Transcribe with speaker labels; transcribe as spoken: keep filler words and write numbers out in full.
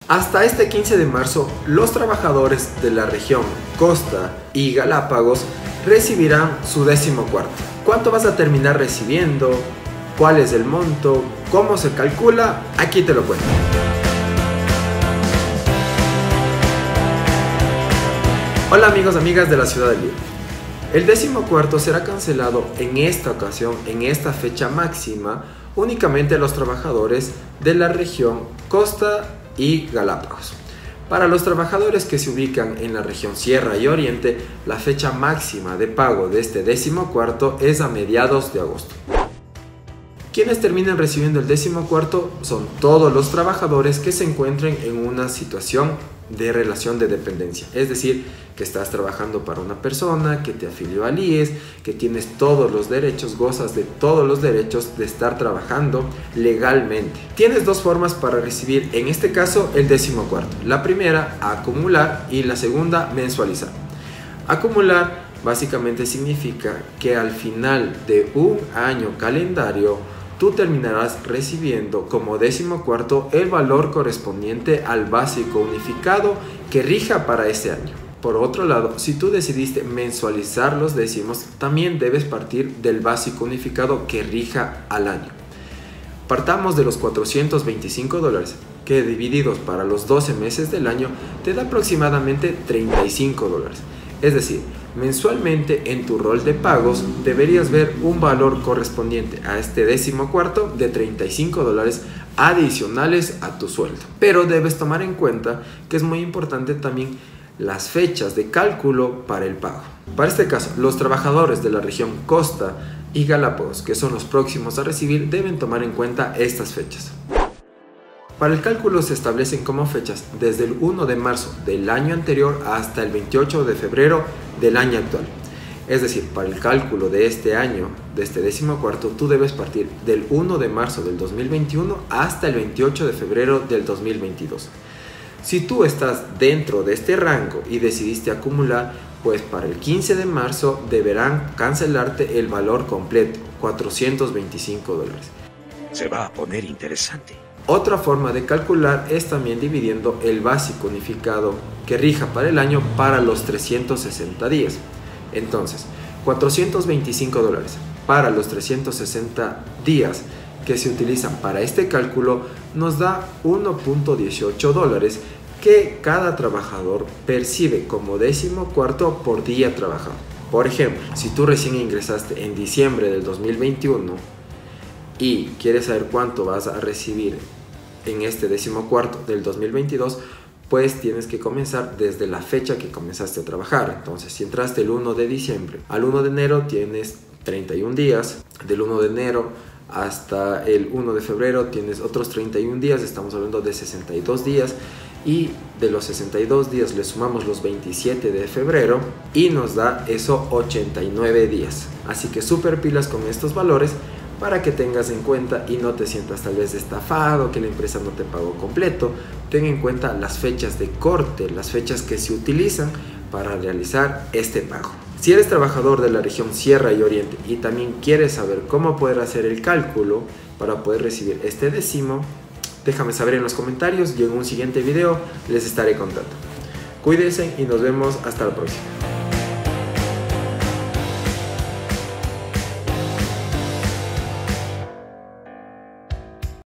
Speaker 1: Hasta este quince de marzo, los trabajadores de la región Costa y Galápagos recibirán su décimo cuarto. ¿Cuánto vas a terminar recibiendo? ¿Cuál es el monto? ¿Cómo se calcula? Aquí te lo cuento. Hola amigos, amigas de la Ciudad del Líbano. El décimo cuarto será cancelado en esta ocasión, en esta fecha máxima, únicamente a los trabajadores de la región Costa y Galápagos. Para los trabajadores que se ubican en la región Sierra y Oriente, la fecha máxima de pago de este décimo cuarto es a mediados de agosto. Quienes terminan recibiendo el décimo cuarto son todos los trabajadores que se encuentren en una situación de relación de dependencia, es decir, que estás trabajando para una persona, que te afilió al I E S, que tienes todos los derechos, gozas de todos los derechos de estar trabajando legalmente. Tienes dos formas para recibir, en este caso, el décimo cuarto. La primera, acumular, y la segunda, mensualizar. Acumular básicamente significa que al final de un año calendario tú terminarás recibiendo como décimo cuarto el valor correspondiente al básico unificado que rija para ese año. Por otro lado, si tú decidiste mensualizar los décimos, también debes partir del básico unificado que rija al año. Partamos de los cuatrocientos veinticinco dólares, que divididos para los doce meses del año te da aproximadamente treinta y cinco dólares. Es decir, mensualmente en tu rol de pagos deberías ver un valor correspondiente a este décimo cuarto de treinta y cinco dólares adicionales a tu sueldo. Pero debes tomar en cuenta que es muy importante también las fechas de cálculo para el pago. Para este caso, los trabajadores de la región Costa y Galápagos, que son los próximos a recibir, deben tomar en cuenta estas fechas. Para el cálculo se establecen como fechas desde el uno de marzo del año anterior hasta el veintiocho de febrero del año actual. Es decir, para el cálculo de este año, de este décimo cuarto, tú debes partir del uno de marzo del dos mil veintiuno hasta el veintiocho de febrero del dos mil veintidós. Si tú estás dentro de este rango y decidiste acumular, pues para el quince de marzo deberán cancelarte el valor completo, cuatrocientos veinticinco dólares.
Speaker 2: Se va a poner interesante.
Speaker 1: Otra forma de calcular es también dividiendo el básico unificado que rija para el año para los trescientos sesenta días. Entonces, cuatrocientos veinticinco dólares para los trescientos sesenta días que se utilizan para este cálculo nos da uno punto dieciocho dólares que cada trabajador percibe como décimo cuarto por día trabajado. Por ejemplo, si tú recién ingresaste en diciembre del dos mil veintiuno y quieres saber cuánto vas a recibir en este décimo cuarto del dos mil veintidós, pues tienes que comenzar desde la fecha que comenzaste a trabajar. Entonces, si entraste el uno de diciembre al uno de enero, tienes treinta y un días. Del uno de enero hasta el uno de febrero tienes otros treinta y un días, estamos hablando de sesenta y dos días. Y de los sesenta y dos días le sumamos los veintisiete de febrero y nos da eso ochenta y nueve días. Así que súper pilas con estos valores para que tengas en cuenta y no te sientas tal vez estafado, que la empresa no te pagó completo. Ten en cuenta las fechas de corte, las fechas que se utilizan para realizar este pago. Si eres trabajador de la región Sierra y Oriente y también quieres saber cómo poder hacer el cálculo para poder recibir este décimo, déjame saber en los comentarios y en un siguiente video les estaré contando. Cuídense y nos vemos hasta la próxima.